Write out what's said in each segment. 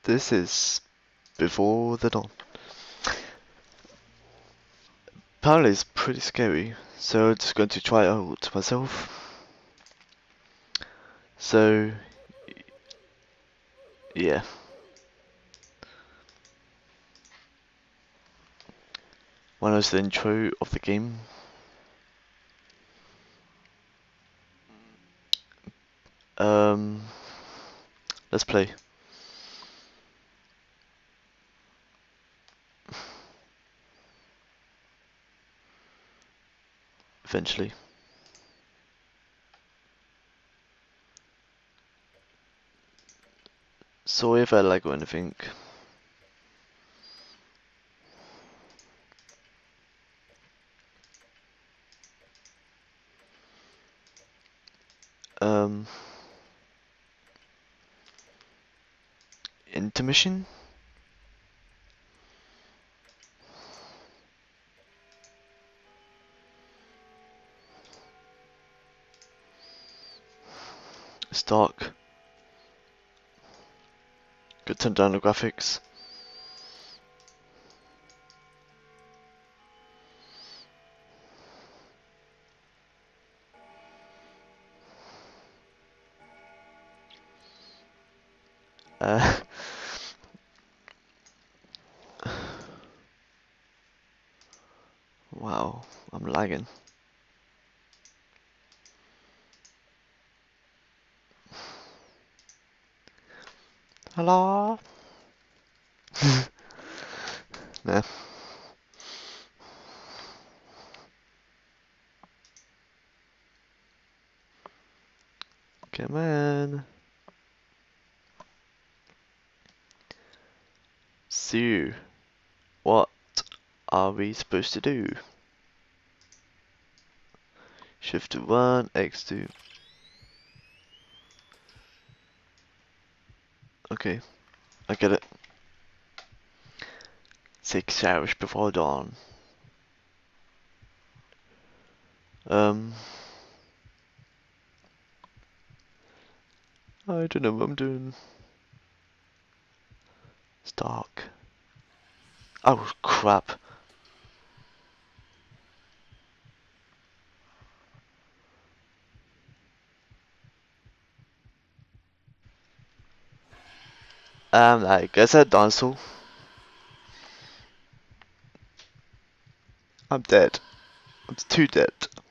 This is Before the Dawn. Apparently it's pretty scary, so I'm just going to try it out myself. So, yeah. One was the intro of the game. Let's play. Eventually. Sorry if I lag or anything. Um, Intermission? It's dark. Could turn down the graphics. Uh, wow, I'm lagging. Hello? Nah. Come on. So, what are we supposed to do? Shift to 1, X to... Okay, I get it. 6 hours before dawn. I don't know what I'm doing. It's dark. Oh crap. I guess I dinosaur. I'm dead. I'm too dead.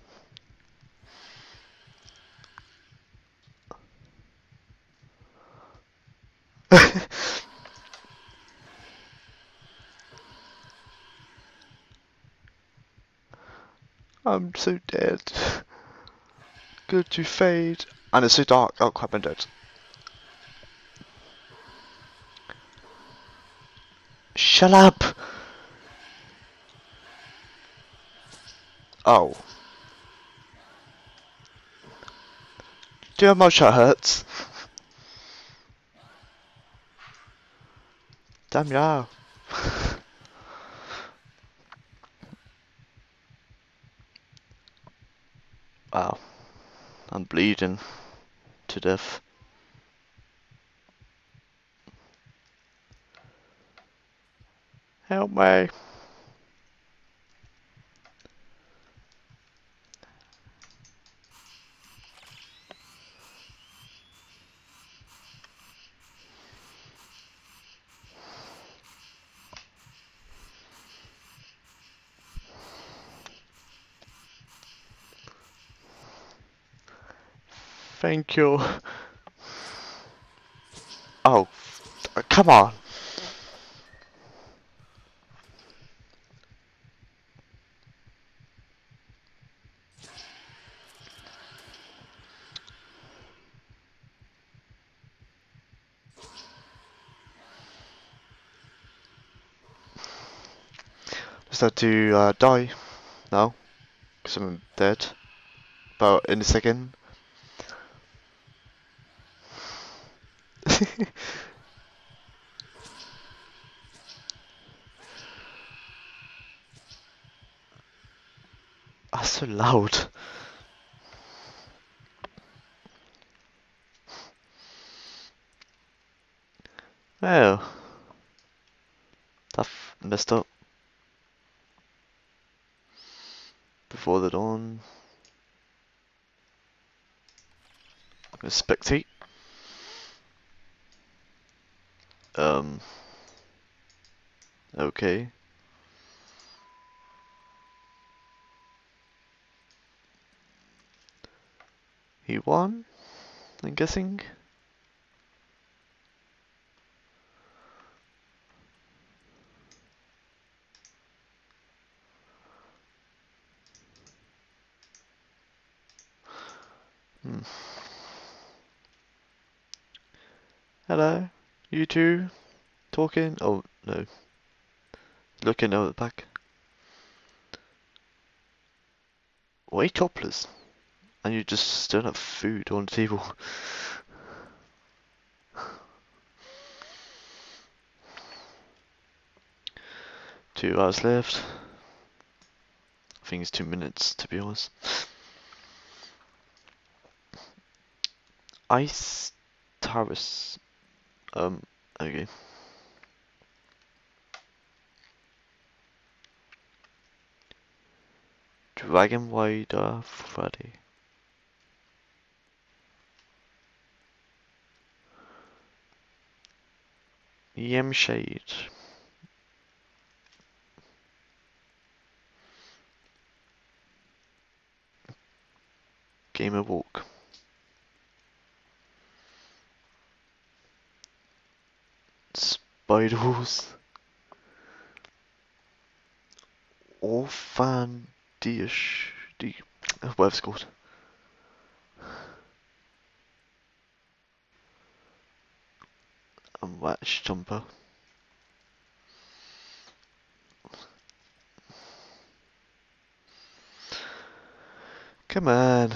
I'm so dead. Go to fade. And it's so dark. Oh crap, I'm dead. Shut up! Oh. Do you know how much that hurts? Damn yeah. Wow. I'm bleeding to death. Help me. Thank you. Oh, come on. Just have to die now, because I'm dead. About in a second. That's so loud. Oh, that messed up. Before the dawn. I'm gonna spectate. Okay. He won, I'm guessing. Hmm. Hello, you two talking? Oh no, looking over the back. Why topless? And you just don't have food on the table. 2 hours left. I think it's 2 minutes to be honest. Ice Taurus. Okay. Dragon Rider Friday. EM Shade. Gamer Walk. Spiders. Orphan Dish. Whatever it's called. Watch Jumper. Come on.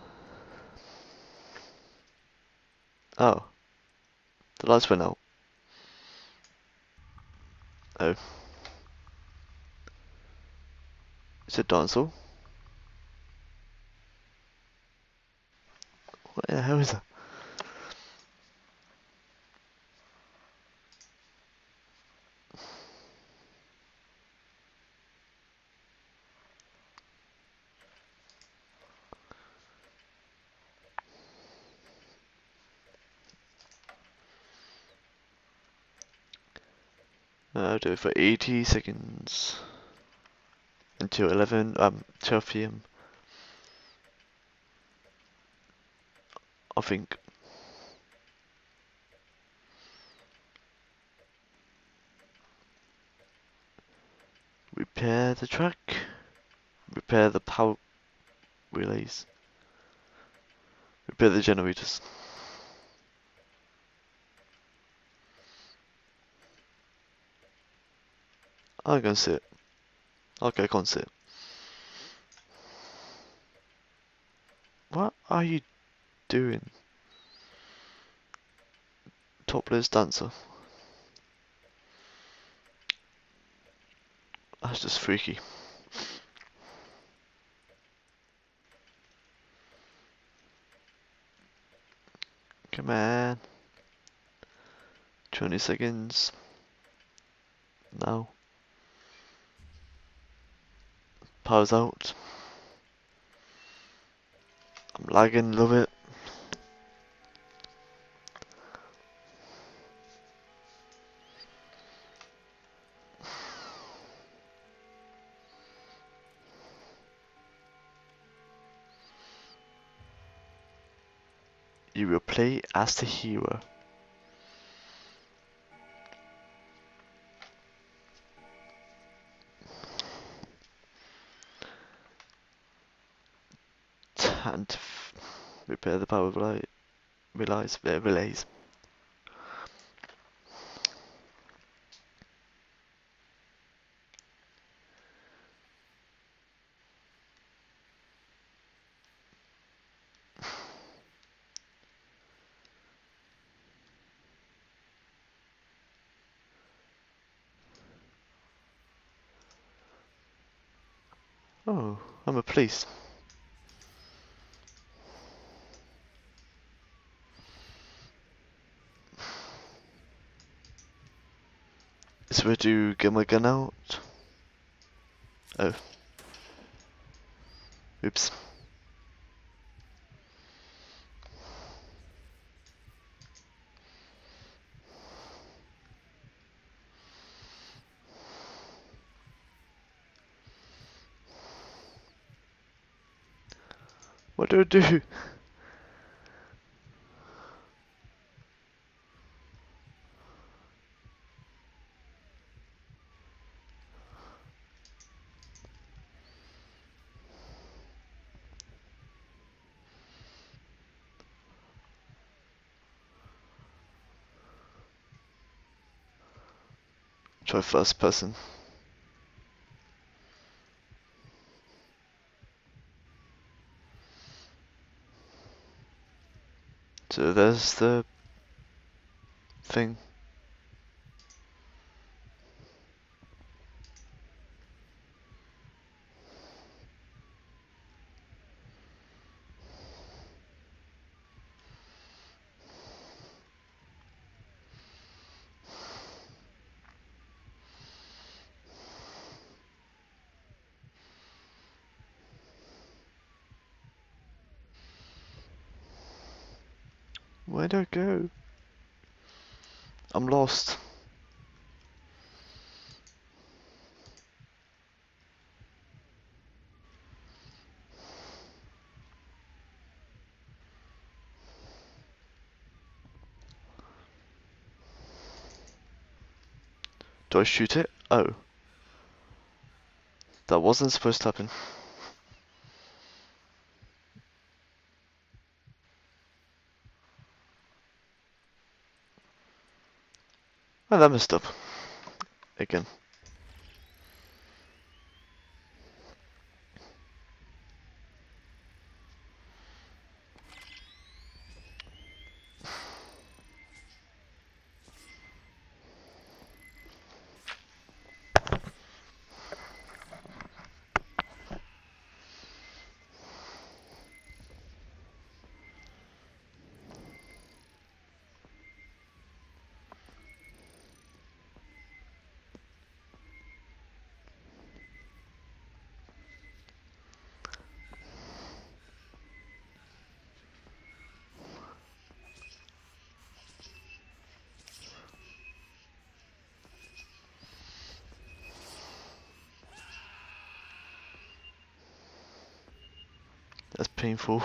Oh. The lights went out. Oh. It's a dinosaur. What the hell is that? I'll do it for 80 seconds. Until 12 PM. I think. Repair the track. Repair the power relays. Repair the generators. I'm gonna sit. Okay, I can't sit. What are you doing? Topless dancer. That's just freaky. Come on. 20 seconds. Now. Power's out. I'm lagging a little bit. You will play as the hero. And repair the power relays. Oh, I'm a police. Is where to get my gun out? Oh. Oops. What do I do? Try first person. So there's the thing. Where'd I go? I'm lost. Do I shoot it? Oh. That wasn't supposed to happen. Oh, that messed up. Again. That's painful.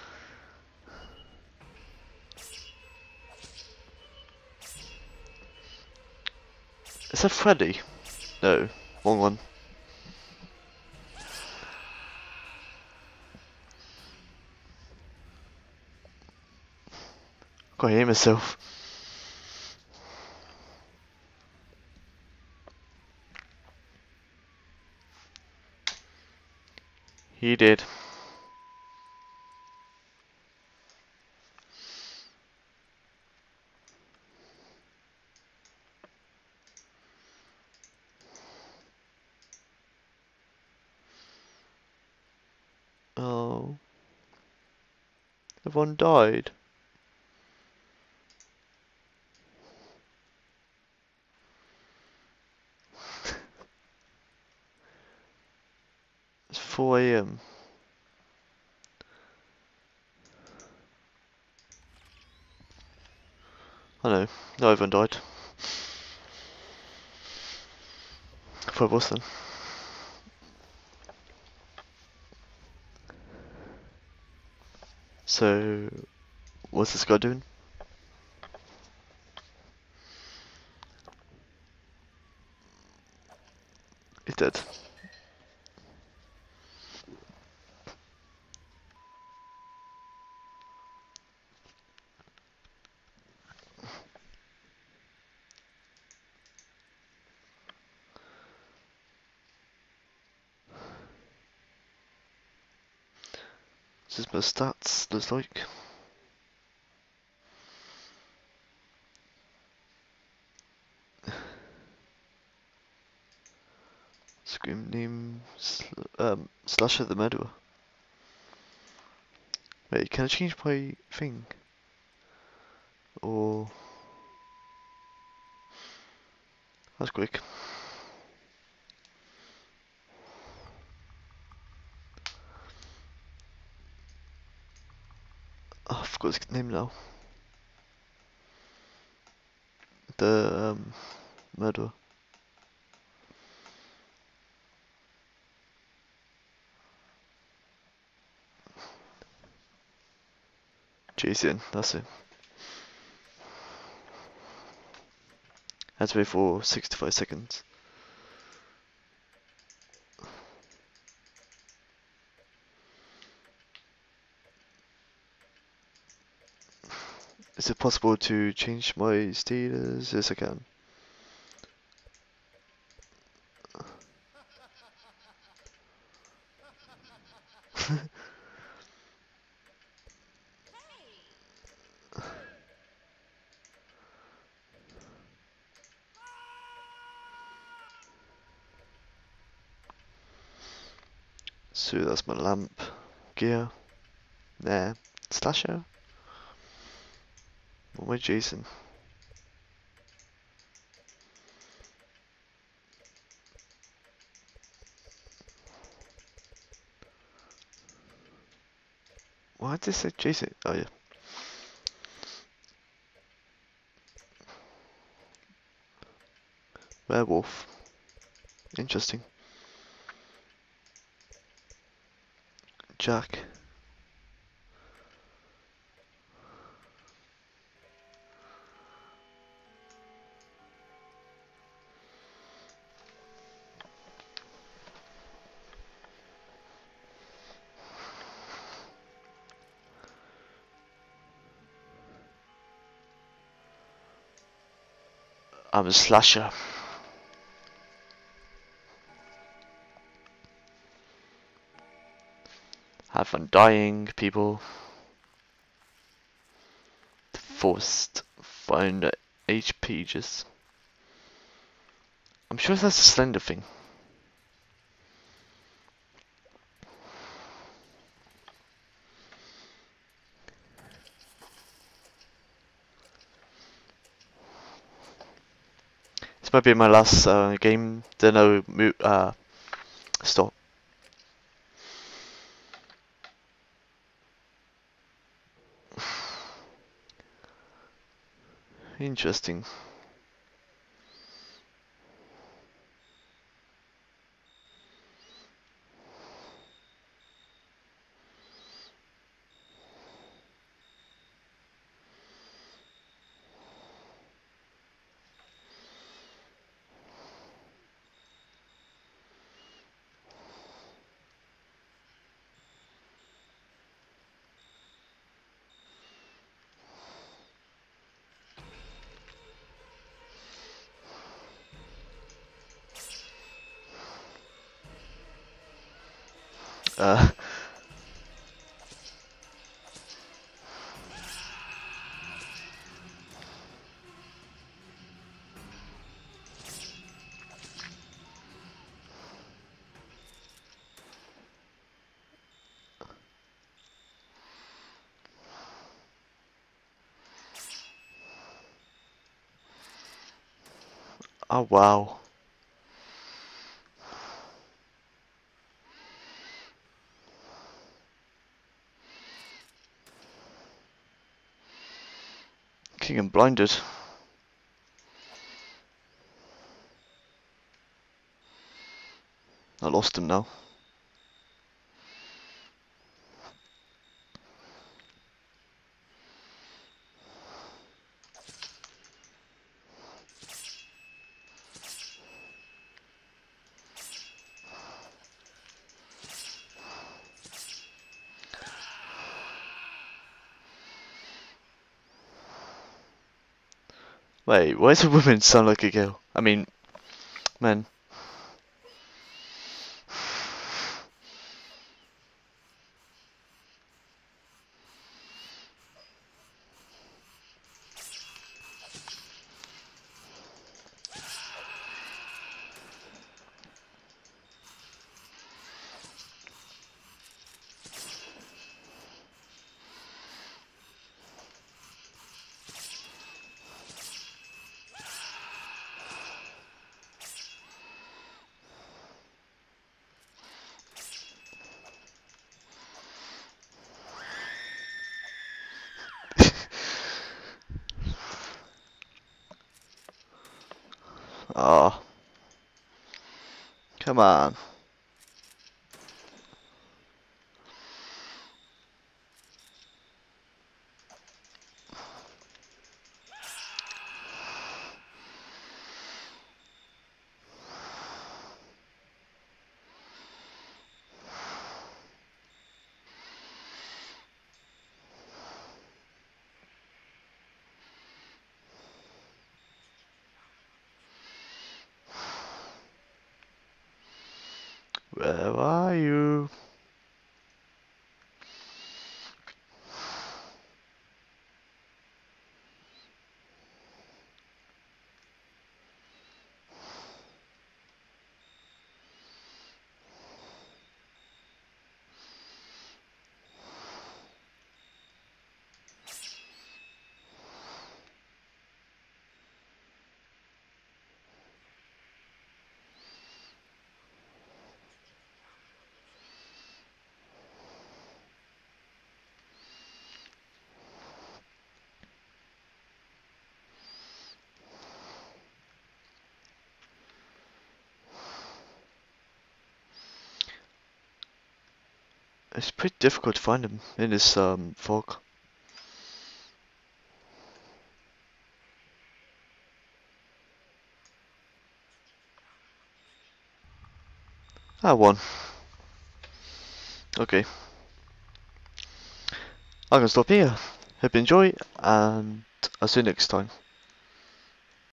Is that Freddy? No, wrong one. Can't hear myself. He did. Oh. Everyone died. It's 4 AM. I know. No, everyone died. For Boston. So, what's this guy doing? He's dead. This is my stats, looks like. Scream name, Slasher the Murderer. Wait, can I change my thing? Or... That's quick. Oh, I forgot his name now. The murderer. Jason, that's it. Had to wait for 65 seconds. Is it possible to change my status? Yes, I can. So that's my lamp gear. Nah, slasher. What am I, Jason? Why did they say Jason? Oh yeah. Werewolf. Interesting. Jack. I'm a slasher. Have fun dying, people. Forced. Find HP just. I'm sure that's a slender thing. This might be my last game. Then I'll stop. Interesting. Uh, oh wow. King and blinded. I lost him now. Wait, why does a woman sound like a girl? I mean, man. Oh, come on. Where are you? It's pretty difficult to find him in this fog. I won. Okay. I'm gonna stop here. Hope you enjoy, and I'll see you next time.